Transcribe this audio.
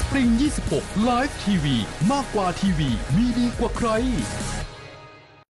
Spring 26 Live TV มากกว่าทีวีมีดีกว่าใคร